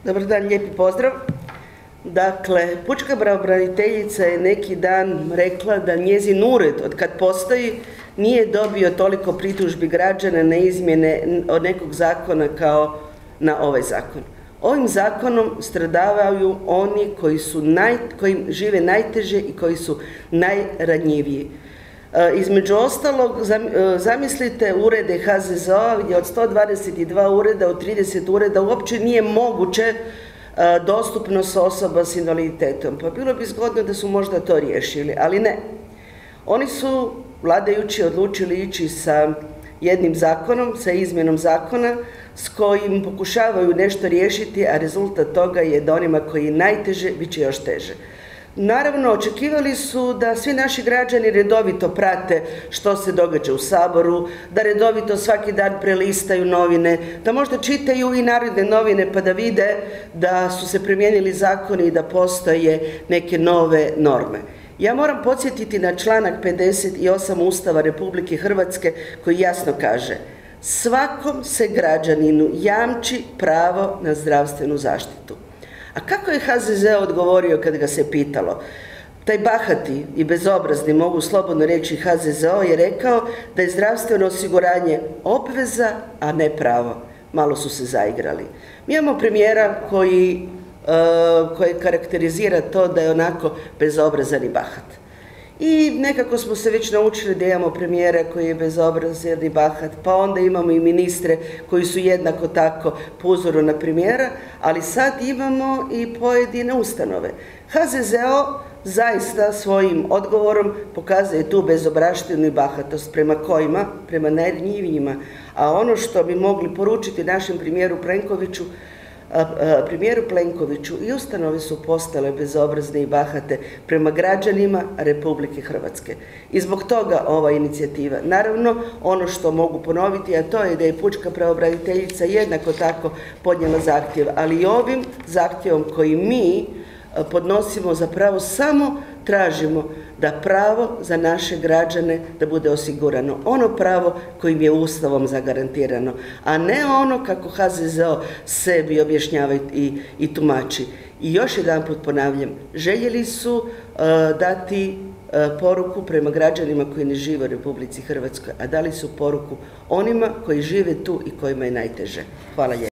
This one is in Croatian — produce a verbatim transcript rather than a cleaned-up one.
Dobar dan, lijepi pozdrav. Dakle, pučka pravobraniteljica je neki dan rekla da njezin ured, od kad postoji, nije dobio toliko pritužbi građana na izmjene od nekog zakona kao na ovaj zakon. Ovim zakonom stradavaju oni koji, su naj, koji žive najteže i koji su najranjiviji. E, između ostalog, zamislite urede H Z Z O-a gdje od sto dvadeset dva ureda u trideset ureda uopće nije moguće dostupnost osoba s invaliditetom. Pa bilo bi zgodno da su možda to riješili, ali ne. Oni su, vladajući, odlučili ići sa jednim zakonom, sa izmjenom zakona s kojim pokušavaju nešto riješiti, a rezultat toga je da onima koji je najteže bit će još teže. Naravno, očekivali su da svi naši građani redovito prate što se događa u Saboru, da redovito svaki dan prelistaju novine, da možda čitaju i Narodne novine pa da vide da su se promijenili zakoni i da postoje neke nove norme. Ja moram podsjetiti na članak pedeset osam Ustava Republike Hrvatske koji jasno kaže: svakom se građaninu jamči pravo na zdravstvenu zaštitu. A kako je H Z Z O odgovorio kad ga se pitalo? Taj bahati i bezobrazni, mogu slobodno reći, H Z Z O je rekao da je zdravstveno osiguranje obveza, a ne pravo. Malo su se zaigrali. Mi imamo premijera koji, uh, koji karakterizira to da je onako bezobrazan i bahat. I nekako smo se već naučili da imamo premijera koji je bezobrazan i bahat, pa onda imamo i ministre koji su jednako tako po uzoru na premijera, ali sad imamo i pojedine ustanove. H Z Z O zaista svojim odgovorom pokazuje tu bezobraštinu i bahatost prema kojima, prema najranjivijima, a ono što bi mogli poručiti našem premijeru Plenkoviću, premijeru Plenkoviću, i ustanove su postale bezobrazne i bahate prema građanima Republike Hrvatske. I zbog toga ova inicijativa. Naravno, ono što mogu ponoviti, a to je da je pučka pravobraniteljica jednako tako podnijela zahtjev, ali i ovim zahtjevom koji mi podnosimo zapravo samo tražimo da pravo za naše građane da bude osigurano. Ono pravo kojim je Ustavom zagarantirano, a ne ono kako H Z Z O sebi objašnjava i, i tumači. I još jedanput ponavljam, željeli su uh, dati uh, poruku prema građanima koji ne žive u Republici Hrvatskoj, a dali su poruku onima koji žive tu i kojima je najteže. Hvala lijepo.